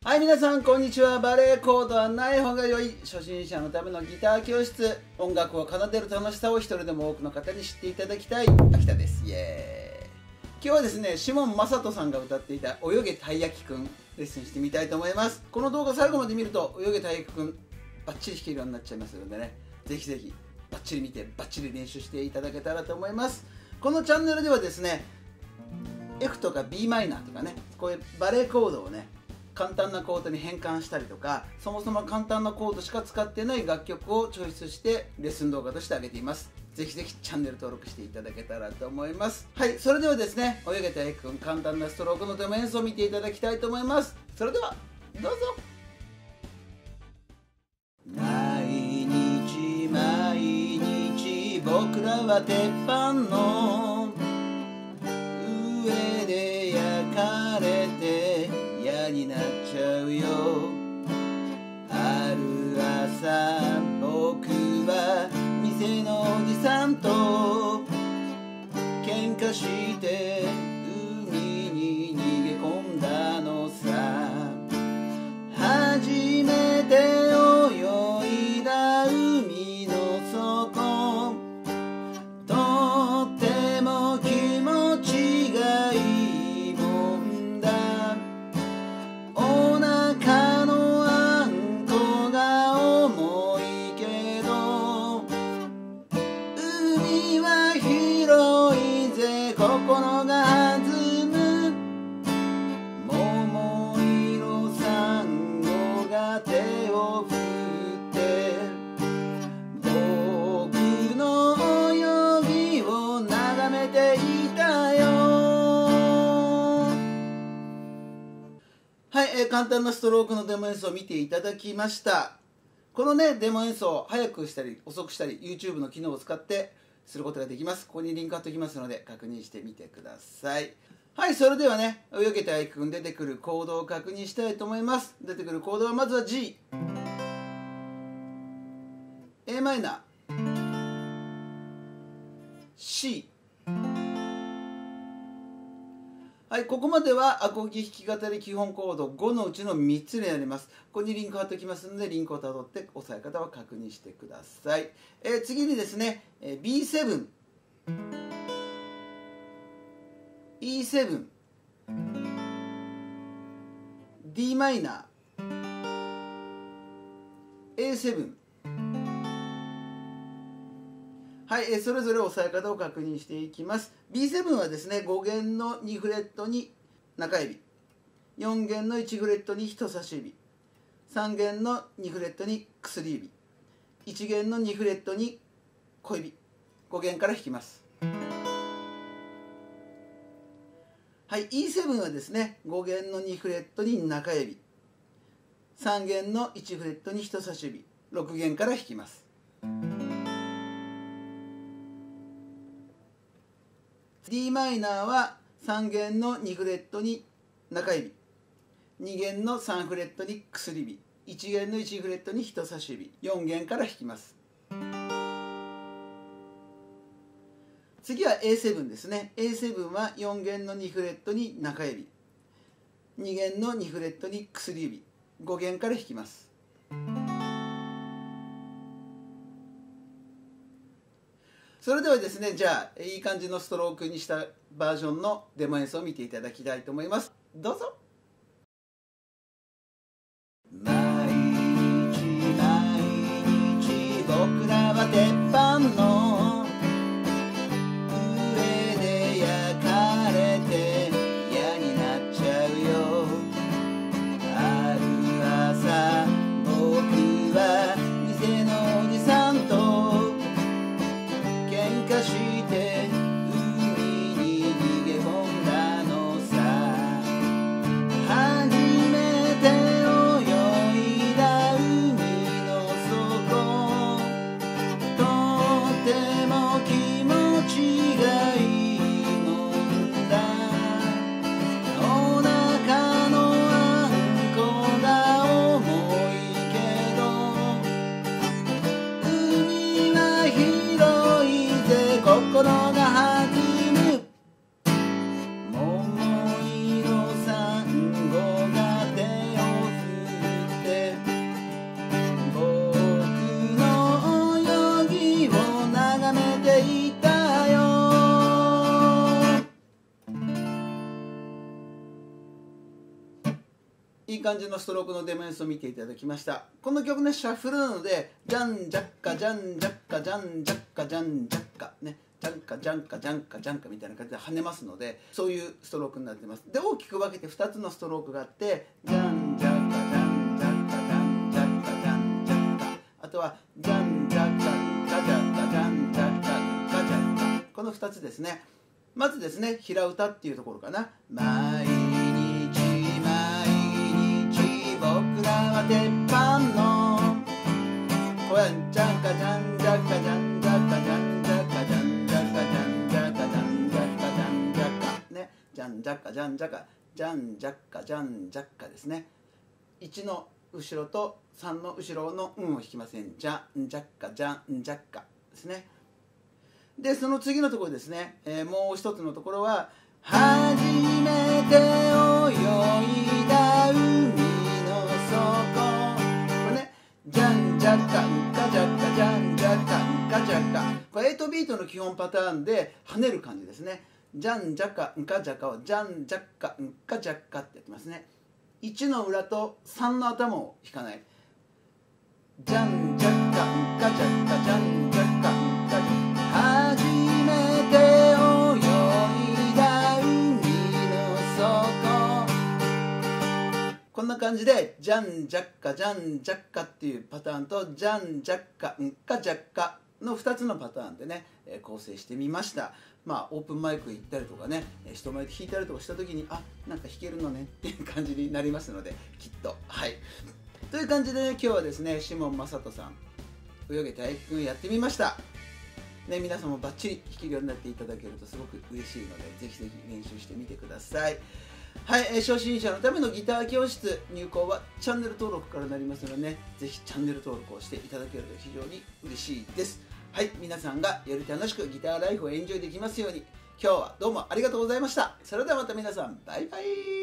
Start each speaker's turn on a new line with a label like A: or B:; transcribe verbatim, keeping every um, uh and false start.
A: はい、皆さんこんにちは。バレエコードはない方が良い初心者のためのギター教室。音楽を奏でる楽しさを一人でも多くの方に知っていただきたい秋田です。イエーイ。今日はですね、シモン正人さんが歌っていた泳げたいやきくんレッスンしてみたいと思います。この動画最後まで見ると泳げたいやきくんバッチリ弾けるようになっちゃいますのでね、ぜひぜひバッチリ見てバッチリ練習していただけたらと思います。このチャンネルではですね、F とか ビーマイナーとかね、こういうバレエコードをね簡単なコードに変換したりとか、そもそも簡単なコードしか使ってない楽曲をチョイスしてレッスン動画として上げています。ぜひぜひチャンネル登録していただけたらと思います。はい、それではですね、泳げたいくん簡単なストロークのデモ演奏を見ていただきたいと思います。それではどうぞ。毎日毎日僕らは鉄板の上で焼かれて嫌になっちゃうよ。ある朝僕は店のおじさんと喧嘩して海に逃げ込んだのさ。初めて泳いだ海の底、とっても気持ちがいいもんだ。お腹のあんこが重いけど海は広いぜ、心が弾む。桃色サンゴが手を振って僕の泳ぎを眺めていたよ。はい、えー、簡単なストロークのデモ演奏を見ていただきました。このね、デモ演奏、早くしたり遅くしたり YouTube の機能を使ってすることができます。ここにリンク貼っておきますので確認してみてください。はい、それではね、泳げたいくん出てくるコードを確認したいと思います。出てくるコードはまずは G、エーマイナー、C。はい、ここまではアコギ弾き語り基本コードごのうちのみっつになります。ここにリンク貼っておきますので、リンクをたどって押さえ方を確認してください。えー、次にですね、えー、ビーセブン、イーセブン、ディーマイナー、エーセブン。はい、えそれぞれ押さえ方を確認していきます。ビーセブン はですね、ご弦のにフレットに中指、よん弦のいちフレットに人差し指、さん弦のにフレットに薬指、いち弦のにフレットに小指、ご弦から弾きます。はい、イーセブン はですね、ご弦のにフレットに中指、さん弦のいちフレットに人差し指、ろく弦から弾きます。D マイナーはさん弦のにフレットに中指、に弦のさんフレットに薬指、いち弦のいちフレットに人差し指、よん弦から弾きます。次は エーセブン ですね。 エーセブン はよん弦のにフレットに中指、に弦のにフレットに薬指、ご弦から弾きます。それではですね、じゃあいい感じのストロークにしたバージョンのデモ演奏を見ていただきたいと思います。どうぞ。毎日毎日僕らは鉄板の上で焼かれて嫌になっちゃうよ。ある朝僕は店のおじさんと喧嘩して海に逃げ込んだのさ。初めて泳いだ海の底、とっていい感じのストロークのデモ演奏を見ていただきました。この曲ね、シャッフルなので、ジャンジャッカジャンジャッカジャンジャッカジャンジャッカね、ジャンカジャンカジャンカジャンカみたいな感じで跳ねますので、そういうストロークになってます。で、大きく分けてふたつのストロークがあって、ジャンジャッカジャンジャッカジャンジャッカジャンジャッカ、あとはジャンジャッカガジャッカジャンジャッカガジャッカ、このふたつですね。まずですね、平歌っていうところかな。毎日毎日僕らは鉄板のこれジャンカジャンジャッカジャンジャッカジャンジャッカジャンジャッカジャンジャッカジャンジャッカジャンジャッカね、ジャンジャッカジャンジャッカジャンジャッカジャンジャッカですね。いちの後ろとさんの後ろの運を引きません。ジャンジャッカジャンジャッカですね。でその次のところですね、えー、もう一つのところは初めて泳いだ海の底、これね、ジャンジャッカンカジャッカジャンジャッカンカジャッカ、これエイトビートの基本パターンで跳ねる感じですね。ジャンジャッカンカジャッカをジャンジャッカンカジャッカってやってますね。いちの裏とさんの頭を弾かない。ジャンジャッカンカジャッカジャンジャッカンカジャッカ、初めて泳いだ海の底、こんな感じでジャンジャッカジャンジャッカっていうパターンとジャンジャッカンカジャッカのふたつのパターンでね、えー、構成してみました。まあオープンマイク行ったりとかね、人前で弾いたりとかした時にあ、なんか弾けるのねっていう感じになりますので、きっとはいという感じでね、今日はですね、シモン正人さん泳げ体育君やってみましたね。皆さんもバッチリ弾けるようになっていただけるとすごく嬉しいので、ぜひぜひ練習してみてください。はい、えー、初心者のためのギター教室入校はチャンネル登録からなりますのでね、ぜひチャンネル登録をしていただけると非常に嬉しいです。はい、皆さんがより楽しくギターライフをエンジョイできますように、今日はどうもありがとうございました。それではまた皆さん、バイバイ。